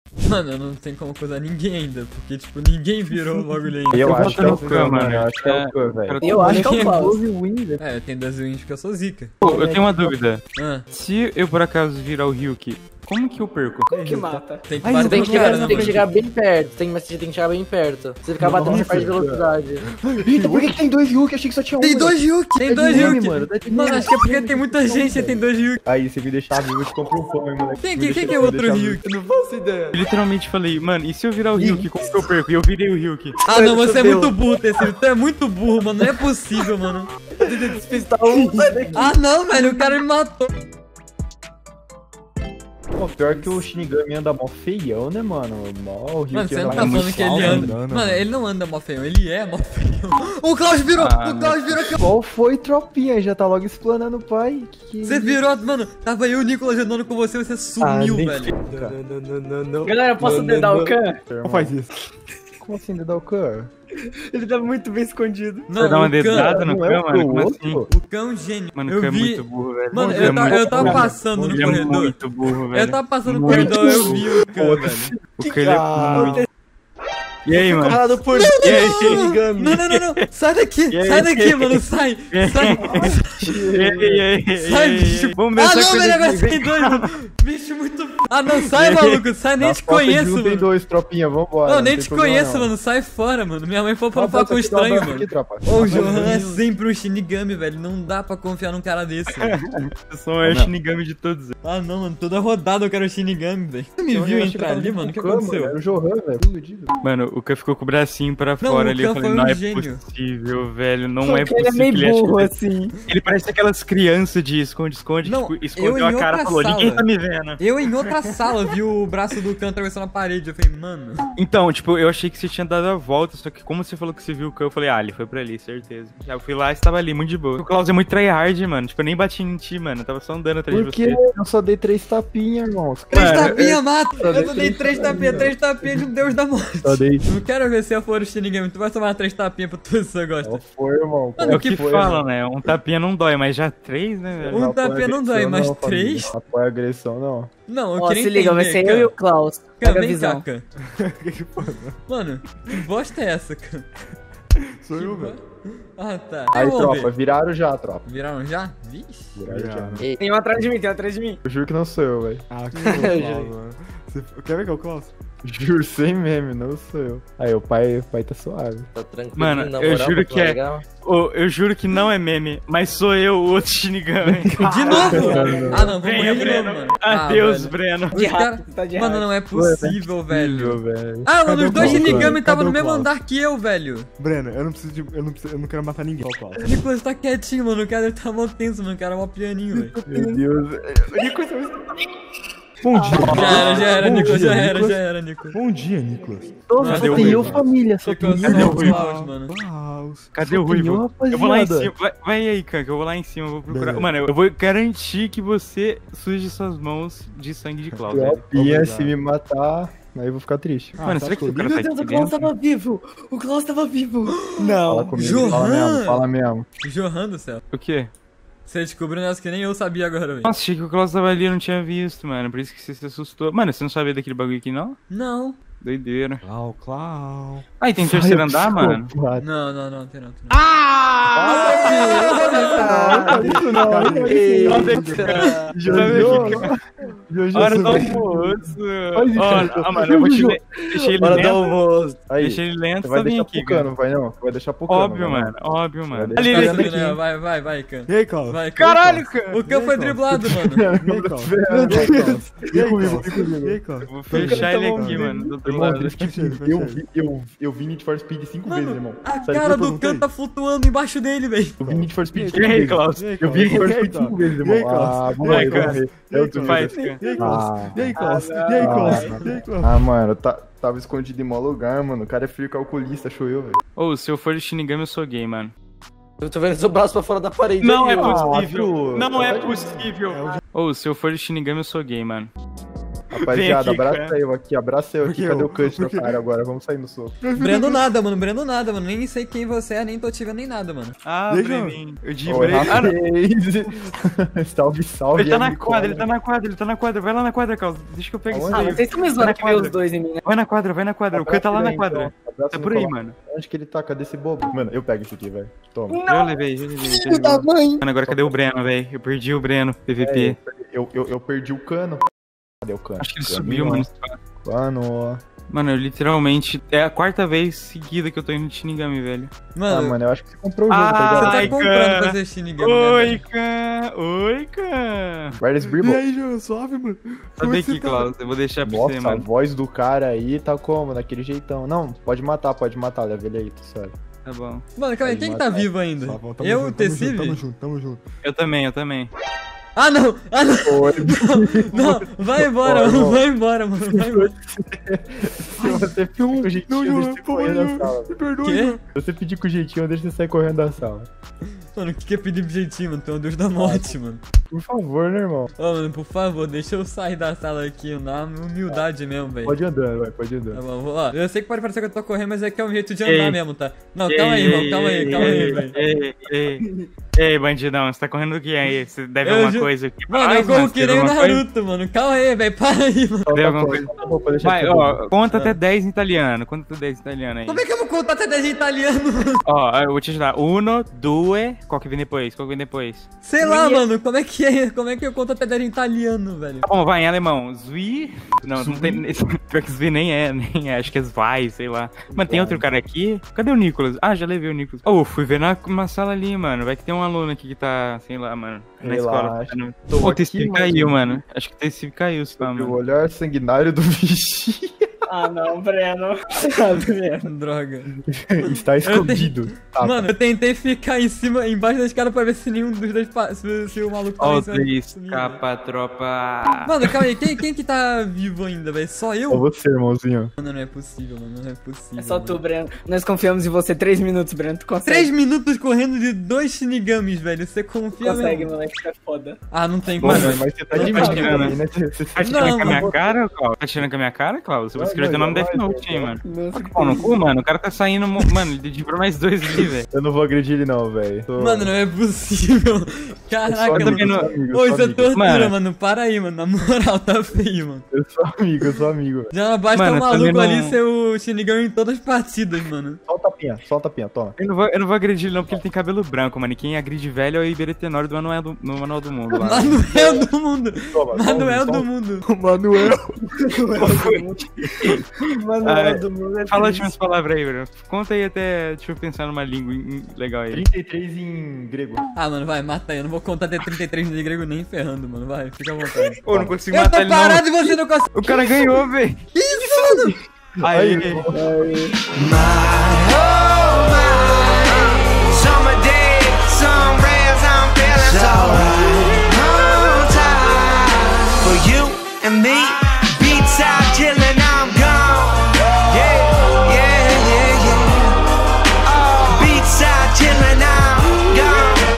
Mano, eu não tenho como acusar ninguém ainda, porque, tipo, ninguém virou o bagulho ainda. Eu acho que é o Khan, Khan, mano. mano. Eu acho que é o Khan, velho. Eu acho que é o Klaus. É, eu tenho 2 wins porque eu sou zica. Pô, eu tenho uma dúvida. Ah, Se eu por acaso virar o Ryuki, como que eu perco? Como que mata? tem que Ai, bater Você tem no que cara, chegar, né, você tem que mano? chegar bem perto. Você tem que chegar bem perto. Se ficar batendo, você perde velocidade. Eita, por que tem 2 Ryuk? Achei que só tinha um. Tem mano. 2 Ryuk! Tem 2 meme, Ryuk! mano, tá de Mano, meme. acho que é porque tem muita gente e tem 2 Ryuk. Aí, você me deixar vivo, eu te compro um pão, hein, moleque. Quem que é outro Ryuk? Eu não faço ideia. Eu literalmente falei, mano, e se eu virar o Ryuki, como que eu perco? E eu virei o Ryuki. Ah, não, você é muito burro, Tecido. Tu é muito burro, mano. Não é possível, mano. Despistar um, sai daqui. Ah, não, velho. O cara me matou. Pô, pior que o Shinigami anda mó feião, né, mano? Mó o Ryuk Mano, você não anda tá muito falando que ele mal, anda. mano. Mano, ele não anda mó feião. Ele é mó feião. O Klaus virou. Ah, O Klaus virou. Qual foi, tropinha? Já tá logo explanando o pai. Você virou, mano. Tava eu e o Nicolas andando com você. Você sumiu, nem velho. Não. Galera, posso dedar o Khan? Não faz isso. Como assim, dedar o Khan? Ele tá muito bem escondido. Não, Você dá uma o Khan- dedada no não é Khan, o mano? Como outro? assim? O Khan é um gênio. Mano, o eu Khan é vi. muito burro, velho. Mano, Ele é eu tava muito passando no Ele é corredor. muito burro, velho. Eu tava passando no Muito corredor, eu vi o Khan, velho. O Khan ele é muito... E aí, mano? Parado por E aí? Shinigami. Não. Sai daqui. E aí? Sai daqui, mano. Sai. Sai. E aí? Sai, bicho. Vamos ver Ah, essa não, coisa velho, agora aqui. tem 2, mano. Bicho muito. Ah, não, sai, maluco. Sai, nem te conheço, Tem mano. 2, tropinha, vambora. Não, nem tem te problema, conheço, não. mano. Sai fora, mano. Minha mãe falou pra não Bota falar com aqui, dá um estranho, abraço mano. aqui, tropa. Ô, o Johan é sempre um Shinigami, velho. Não dá pra confiar num cara desse, velho. Eu sou o maior Shinigami de todos eles. Ah, não, mano. Toda rodada eu quero Shinigami, velho. Você me Eu viu achei que eu entrar tava ali, indo mano? O que pro Khan, aconteceu? Era o Johan, velho. Iludido. Mano, o Khan ficou com o bracinho pra Não, fora o ali. Eu Khan falei, foi um não é gênio. possível, velho. Não é Porque ele é possível. meio acha burro, que- assim. Ele parece aquelas crianças de esconde-esconde, Não, que eu escondeu em a cara e outra falou, ninguém sala. tá me vendo. Eu em outra sala vi o braço do Khan atravessando a parede. Eu falei, mano. Então, tipo, eu achei que você tinha dado a volta, só que como você falou que você viu o Khan, eu falei, ah, ele foi pra ali, certeza. Já fui lá e estava ali, muito de boa. O Klaus é muito tryhard, mano. Tipo, eu nem bati em ti, mano. Eu tava só andando atrás Por de que você. eu só dei 3 tapinhas, irmão? 3 Mano, tapinhas mata! só Eu só dei dei 3 tapinhas de um deus da morte. Só dei. Não quero ver se eu for o Shinigami. Tu vai tomar 3 tapinhas pra tudo que você gosta. Qual foi, irmão? Mano, É o que que foi, falam, né? Um tapinha não dói, mas já 3, né, velho? Um Não apoia tapinha não dói, agressão, mas não, família. 3? Não apoia agressão, não. Não, eu Ó, queria se liga, vai ser entender, eu e o Khan. Klaus. Khan, Pega a vem visão. cá, Khan. Mano, que bosta é essa, Khan? Sou eu, velho. Ah, tá. Aí, Vamos tropa, ver. viraram já, tropa. Viraram já? Vixe. Viraram já. Ei, tem um atrás de mim, tem um atrás de mim. Eu juro que não sou eu, velho. Ah, que é o Klaus, mano. Você quer ver que é o Klaus? Juro, sem meme, não sou eu. Aí, o pai tá suave. Tá tranquilo, Mano, na eu moral, juro tá que é. legal. Ô, eu juro que não é meme, mas sou eu, o outro Shinigami. De novo? Ah, não, vamos Venha, morrer de novo, Breno. mano. Adeus, velho. Breno. Os cara- rápido, tá de Mano, rápido. não é possível, velho. velho. Ah, mano, Cadê os o dois Klaus, Shinigami velho? estavam no Cadê o mesmo Klaus? andar que eu, velho. Breno, eu não quero matar ninguém. Só o Klaus. O Nicolas tá quietinho, mano. O cara tá mó tenso, mano. O cara é mó pianinho, velho. Meu Deus. Bom dia. Já era, Bom Nicolas. dia, Já era, Nicolas. Bom dia, Nicolas. Nossa, Cadê só o tem Rui, eu, mano? família. Só tem Nicolas, eu. cadê o Rui? Klaus, mano? Klaus. Cadê o Só tem Ruivo? eu, Eu vou lá em rapaziada. cima. Vai aí, Khan, que eu vou lá em cima, eu vou procurar. Beleza. Mano, eu vou garantir que você suje suas mãos de sangue de Klaus, velho. Tropinha, Obrigado. se me matar, aí eu vou ficar triste. Mano, será que o cara Meu tá Deus, aqui o Klaus dentro? tava vivo! O Klaus tava vivo! Fala Não! comigo, Johan! fala mesmo. Johan do céu. O quê? Você descobriu um negócio que nem eu sabia agora, velho. Nossa, achei que o Klaus tava ali, eu não tinha visto, mano. Por isso que você se assustou. Mano, você não sabia daquele bagulho aqui, não? Não. Doideira. Klaus. Ah, e tem terceiro andar, mano? Não, tem não. Isso não, Jojo. Hora do almoço. Faz isso, Olha, Jojo. ah, mano, eu vou te Jojo. deixei ele Hora do lento. almoço! Aí, Deixei ele lento, você vai só vim deixar aqui, pro cano, cara. vai não? Vai deixar pro cano. Óbvio, vai não. mano. Óbvio, mano. Vai Ali, deixar ele aqui. aqui. Vai, Khan. E aí, Klaus? Vai, Khan. Caralho, Khan. O Khan foi driblado, mano. E aí, Klaus? Meu Deus. E aí, comigo, Klaus? vem comigo. E aí, Klaus? Eu vou fechar ele aqui, bom. mano. Do outro Irmão, lado. eu vi Need for Speed 5 vezes, Mano, irmão. a Sabe por cara que eu do perguntei? Khan tá flutuando embaixo dele, velho. Eu vi Need for Speed E 5 aí, vezes. Klaus? E aí, Eu vi Need for E aí, Speed 5 Klaus? vezes, E aí, irmão. Klaus? Ah, E vamos aí, aí, Klaus? vamos ver. E aí, Eu tô Faz, vendo. Khan. E aí, Klaus? Ah. E aí, Klaus? E aí, Klaus? E aí, Klaus? Ah, mano, tava escondido em mau lugar, mano. O cara é frio calculista, achou eu, velho. Ô, se eu for de Shinigami, eu sou gay, mano. Eu tô vendo seu braço pra fora da parede. Não é aí, ó. possível. tu- Não é possível. Ô, se eu for de Shinigami, eu sou gay, mano. Rapaziada, Vem aqui, abraça eu aqui, abraça eu Por aqui. que Cadê eu? o cut Por do quê? cara agora? Vamos sair no soco. Breno nada, mano. Nem sei quem você é, nem tô te vendo nem nada, mano. Ah, Deixa Breninho. Eu de Oi, Breno. Ah, não. rapaz. Salve, salve. Ele tá na amigo. quadra, ele tá na quadra, ele tá na quadra. Vai lá na quadra, Carlos. Deixa que eu pego isso Aonde? Ah, aí. mas vocês estão me zoando que veio os dois em mim, né? Vai na quadra, vai na quadra. O Khan tá lá na Abraça ele aí, quadra. então. Abraça Tá o por aí, Nicolau. mano. Onde que ele tá? Cadê esse bobo? Mano, eu pego esse aqui, velho. Toma. Eu levei. Filho da mãe! Mano, agora cadê o Breno, velho? Eu perdi o Breno, PVP. Eu perdi o cano. Cadê o cano? Acho que ele Cano, subiu, mano. Cano. Mano, eu literalmente. É a quarta vez seguida que eu tô indo de Shinigami, velho. Ah, Mano, mano, eu acho que você comprou o jogo, Ah, tá você ligado? tá Ai, comprando cara. pra ser Shinigami, né, Oi, velho? Khan! Oi, Khan! Where's E Bribble? aí, João, suave, mano? Sobe Como você aqui, tá? Klaus. Eu vou deixar pra você, Nossa, a mano. voz do cara aí tá como? Daquele jeitão. Não, pode matar, leva ele aí, tu sabe. Tá bom. Mano, calma aí, quem que tá vivo ainda? Suavão, tamo Eu, junto, o Tecive? Tamo junto. Eu também. Ah, não! Ah, não! Oi, Não, vai embora, Ó, mano, irmão. vai embora, mano, vai embora. se você pedir com Não, jeitinho, João, deixa você por correr da favor, sala. me perdoe, Quê? João. Se você pedir com jeitinho, deixa você sair correndo da sala. Mano, o que é pedir pro jeitinho, mano? Tu é o deus da morte, mano. Por favor, né, irmão? Ô, mano, por favor, deixa eu sair da sala aqui, na humildade mesmo, velho. Pode ir andando, vai, pode ir Tá andando. bom, ó, eu sei que pode parecer que eu tô correndo, mas é que é um jeito de andar Ei. mesmo, tá? Não, calma aí, irmão, calma aí, velho. Ei, bandidão, você tá correndo do que aí? Você deve Eu alguma ju- coisa aqui. Mano, eu corro que nem o Naruto, mano. Calma aí, velho, para aí, mano. Só Deu tá alguma correndo, coisa? tá bom, pode deixar Vai, tudo. ó, conta até 10 em italiano. Conta até 10 em italiano aí. Como é que eu vou contar até 10 em italiano, mano? Ó, eu vou te ajudar. Uno, due. Qual que vem depois? Sei lá, mano, como é que é? Como é que eu conto até 10 em italiano, velho? Tá bom, vai em alemão. Zui. Não tem. Pior que Zui nem é. Acho que é Zvai, sei lá. Mano, tem outro cara aqui. Cadê o Nicolas? Ah, já levei o Nicolas. Oh, fui ver numa sala ali, mano. Vai que tem um aluno aqui que tá, sei lá, mano. Na escola. Tô O aqui, Tecive mano. caiu, mano. Acho que o Tecive caiu, sei lá, O mano. olhar sanguinário do bichinho Ah, não, Breno. Droga. está escondido. Tá, Mano, eu tentei ficar embaixo da escada pra ver se nenhum dos dois, se o maluco Ó, tava em cima. escapa, tropa. Mano, calma aí, quem que tá vivo ainda, velho? Só eu? Só você, irmãozinho. Mano, não é possível, mano, não é possível. É só tu, mano. Breno. Nós confiamos em você. 3 minutos, Breno. Tu consegue. 3 minutos correndo de 2 Shinigamis, velho. Você confia Consegue, mesmo? moleque. Tá foda. Ah, não tem Mano, como. mas você tá Não de tá mim, tirando. né? Você Tá tirando Não, com a minha mano. cara, Klaus? Tá tirando com a minha cara, Klaus? Eu vou Vai, escrever teu vai, nome vai, Death Note, vai, hein, vai. mano. Nossa, Pau no cu, mano. O cara tá saindo. Mano, ele dividiu mais 2 ali, velho. Eu não vou agredir ele não, velho. Tô- Mano, não é possível. Eu Caraca, sou amigo, mano. eu sou amigo, Ô, eu isso sou é amigo. tortura, Mano. mano. Para aí, mano. Na moral, tá feio, mano. Eu sou amigo. Já basta Mano, um maluco também não- ali ser o Shinigami em todas as partidas, mano. Só o tapinha, toma. Eu não vou agredir ele não, porque ele tem cabelo branco, mano. E quem agride velho é o Iberê Tenório do Manual do Mundo lá. Manuel do mundo. Toma, Manuel toma, do toma. mundo. O Manuel. Mano, Ah, do mundo é Fala as triste. últimas palavras aí, Bruno. Conta aí até. Deixa eu pensar numa língua legal aí. 33 em grego. Ah, mano, vai, mata aí. Eu não vou contar até 33 de grego nem ferrando, mano. Vai, fica à vontade. Pô, não consigo Eu tô matar ele não. parado e você não consegue. O cara ganhou, velho. Isso, mano. Aí, Summer day, some rays, I'm feeling so right. No time for you and me.